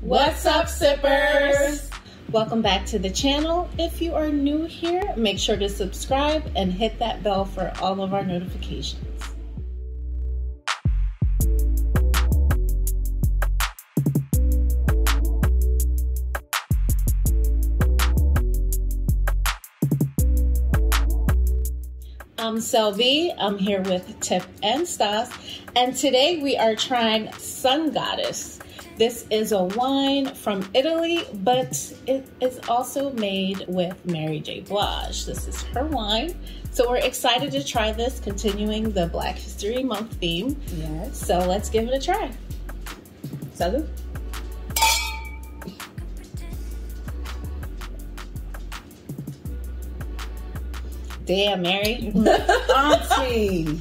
What's up, sippers? Welcome back to the channel. If you are new here, make sure to subscribe and hit that bell for all of our notifications. I'm Sel.B. I'm here with Tipp and Stahce, and today we are trying Sun Goddess. This is a wine from Italy, but it is also made with Mary J. Blige. This is her wine, so we're excited to try this, continuing the Black History Month theme. Yes. So let's give it a try. Salud. Damn, Mary. Auntie.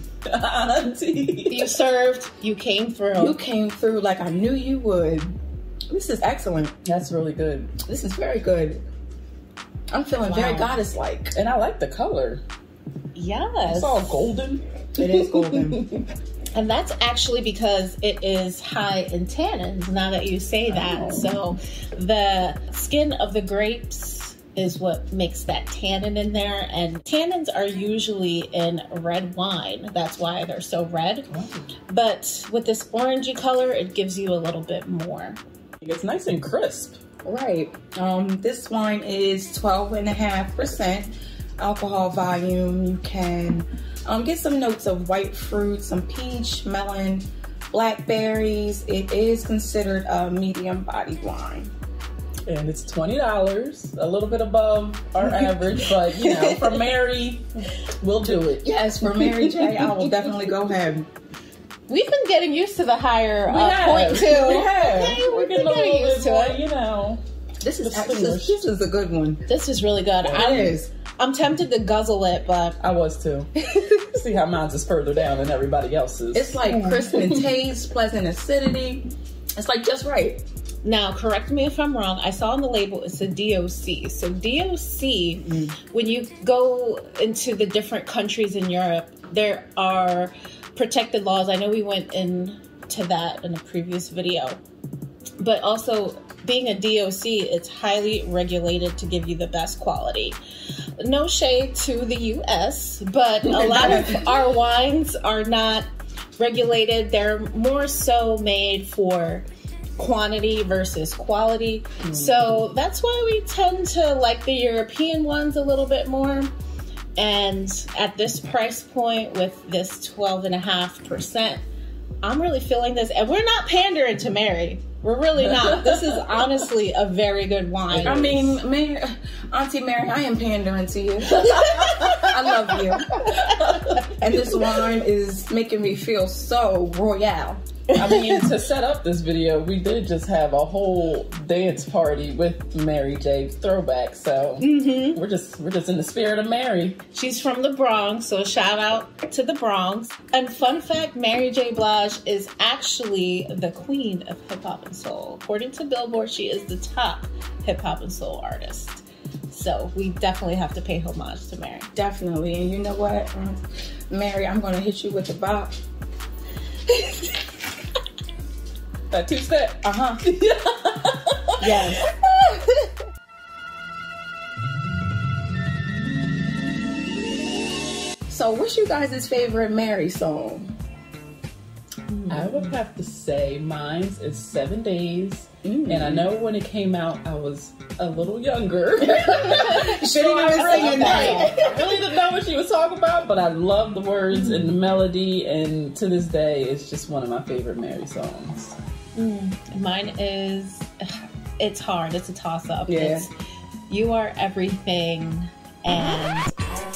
You served, you came through. You came through like I knew you would. This is excellent. That's really good. This is very good. I'm feeling very goddess-like. And I like the color. Yes. It's all golden. It is golden. And that's actually because it is high in tannins, now that you say that. Oh. So the skin of the grapes is what makes that tannin in there, and tannins are usually in red wine. That's why they're so red. Oh. But with this orangey color, it gives you a little bit more. It's nice and crisp. Right. This wine is 12.5% alcohol volume. You can get some notes of white fruit, some peach, melon, blackberries. It is considered a medium bodied wine. And it's $20, a little bit above our average, but you know, for Mary, we'll do it. Yes, for Mary J, I will definitely go ahead. We've been getting used to the higher point too. We have. Okay, We're getting a little used bit more, to it. you know. This is a good one. This is really good. It is. I'm tempted to guzzle it, but I was too. See how mine's is further down than everybody else's. It's like crisp in taste, pleasant acidity. It's like just right. now, correct me if I'm wrong. I saw on the label it's a DOC. So DOC, when you go into the different countries in Europe, there are protected laws. I know we went into that in a previous video. But also, being a DOC, it's highly regulated to give you the best quality. No shade to the US, but a lot of our wines are not regulated. They're more so made for quantity versus quality. So that's why we tend to like the European ones a little bit more. And at this price point with this 12.5%, I'm really feeling this. And we're not pandering to Mary. We're really not. This is honestly a very good wine. I mean, Auntie Mary, I am pandering to you. I love you. And this wine is making me feel so royale. I mean, to set up this video, we did just have a whole dance party with Mary J throwback. So we're just in the spirit of Mary. She's from the Bronx, so shout out to the Bronx. And fun fact, Mary J. Blige is actually the queen of hip hop and soul. According to Billboard, she is the top hip hop and soul artist. So we definitely have to pay homage to Mary. Definitely. And you know what, Mary, I'm going to hit you with the bop. That two-step. Yes. So what's you guys' favorite Mary song? I would have to say mine's is 7 Days. And I know when it came out, I was a little younger. So I really didn't know what she was talking about, but I love the words and the melody. And to this day, it's just one of my favorite Mary songs. Mine is, it's hard. It's a toss-up. Yeah. It's You Are Everything and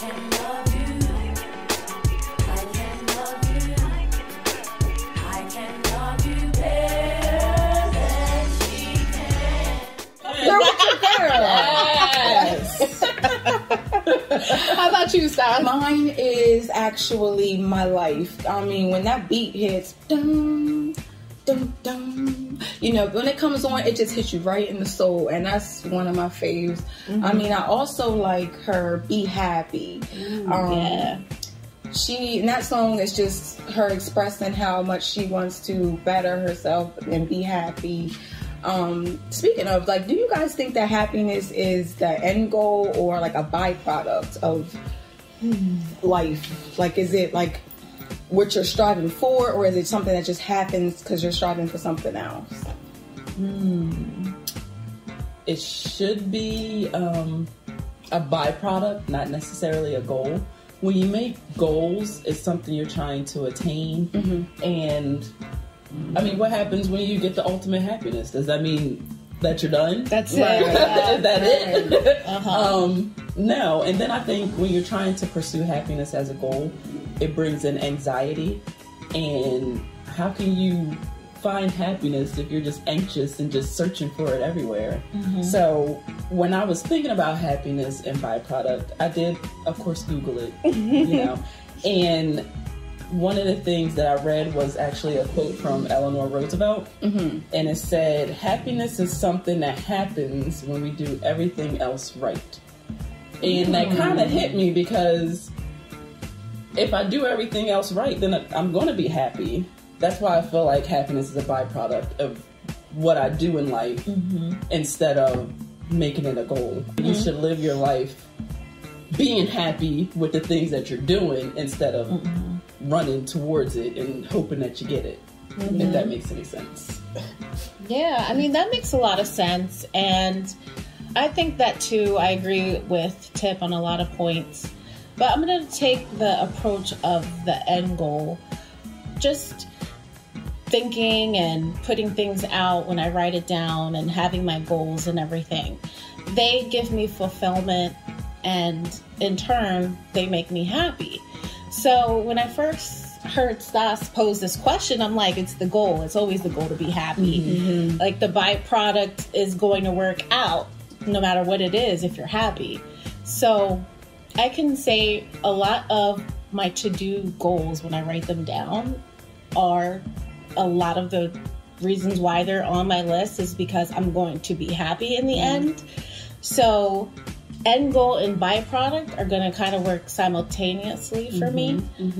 How about you, Stahce? Mine is actually My Life. I mean, when that beat hits, dum, dum, dum, you know, when it comes on, it just hits you right in the soul, and that's one of my faves. I mean, I also like her Be Happy. Yeah. And that song is just her expressing how much she wants to better herself and be happy. Speaking of, like, do you guys think that happiness is the end goal or like a byproduct of life? Like, is it like what you're striving for, or is it something that just happens because you're striving for something else? It should be a byproduct, not necessarily a goal. When you make goals, it's something you're trying to attain. And I mean, what happens when you get the ultimate happiness? Does that mean that you're done? That's it. Is that it? No. And then I think when you're trying to pursue happiness as a goal, it brings in anxiety. And how can you find happiness if you're just anxious and just searching for it everywhere? So when I was thinking about happiness and byproduct, I did, of course, Google it, you know. And one of the things that I read was actually a quote from Eleanor Roosevelt. And it said, happiness is something that happens when we do everything else right. And that kind of hit me, because if I do everything else right, then I'm going to be happy. That's why I feel like happiness is a byproduct of what I do in life instead of making it a goal. You should live your life being happy with the things that you're doing instead of running towards it and hoping that you get it, if that makes any sense. Yeah, I mean, that makes a lot of sense. And I think that too, I agree with Tip on a lot of points. But I'm going to take the approach of the end goal. Just thinking and putting things out when I write it down and having my goals and everything. They give me fulfillment, and in turn, they make me happy. So when I first heard Stahce pose this question, I'm like, it's the goal. It's always the goal to be happy. Like, the byproduct is going to work out no matter what it is if you're happy. So I can say a lot of my to-do goals, when I write them down, are a lot of the reasons why they're on my list is because I'm going to be happy in the end. So end goal and byproduct are going to kind of work simultaneously for me.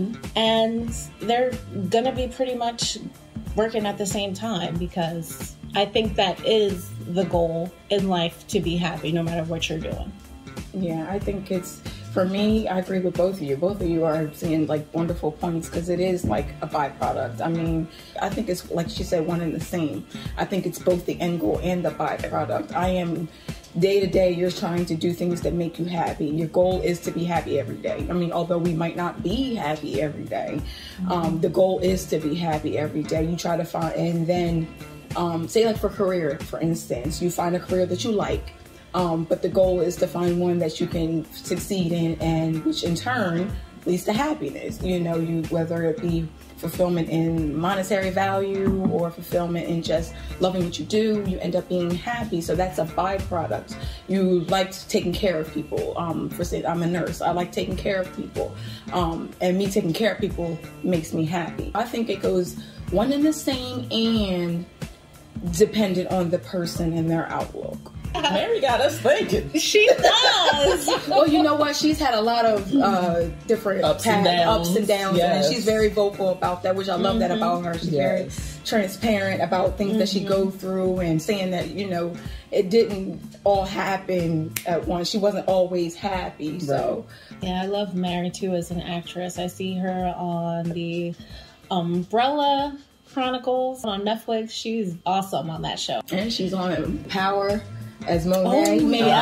And they're going to be pretty much working at the same time, because I think that is the goal in life, to be happy no matter what you're doing. Yeah, I think it's, for me, I agree with both of you. Both of you are saying like wonderful points, because it is like a byproduct. I mean, I think it's, like she said, one and the same. I think it's both the end goal and the byproduct. I am, day to day, you're trying to do things that make you happy. Your goal is to be happy every day. I mean, although we might not be happy every day, the goal is to be happy every day. You try to find, and then say like for career, for instance, you find a career that you like. But the goal is to find one that you can succeed in, and which in turn leads to happiness. You know, whether it be fulfillment in monetary value or fulfillment in just loving what you do, you end up being happy. So that's a byproduct. You like taking care of people. For say, I'm a nurse. I like taking care of people. And me taking care of people makes me happy. I think it goes one and the same and dependent on the person and their outlook. Mary got us thinking. She does. Well, you know what? She's had a lot of different ups and downs, yes. And she's very vocal about that, which I love that about her. She's very transparent about things that she goes through, and saying that, you know, it didn't all happen at once. She wasn't always happy. So yeah, I love Mary too as an actress. I see her on the Umbrella Chronicles on Netflix. She's awesome on that show. And she's on Power as Monet.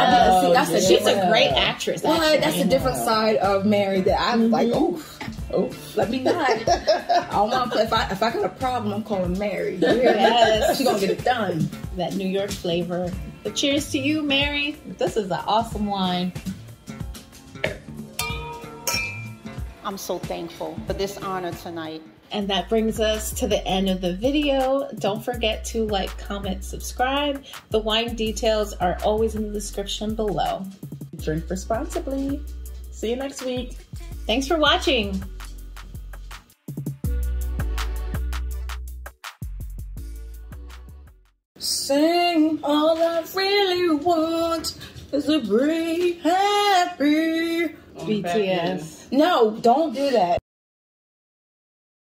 She's a great actress. Well, that's a different side of Mary that I'm like, oh, let me not. I want, if I got a problem, I'm calling Mary. Yes. She's gonna get it done. That New York flavor. But cheers to you, Mary. This is an awesome wine. I'm so thankful for this honor tonight. And that brings us to the end of the video. Don't forget to like, comment, subscribe. The wine details are always in the description below. Drink responsibly. See you next week. Thanks for watching. Sing, all I really want is to be happy. BTS. No, don't do that.